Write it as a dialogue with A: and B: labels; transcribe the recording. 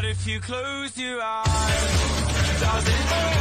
A: But if you close your eyes, does it hurt?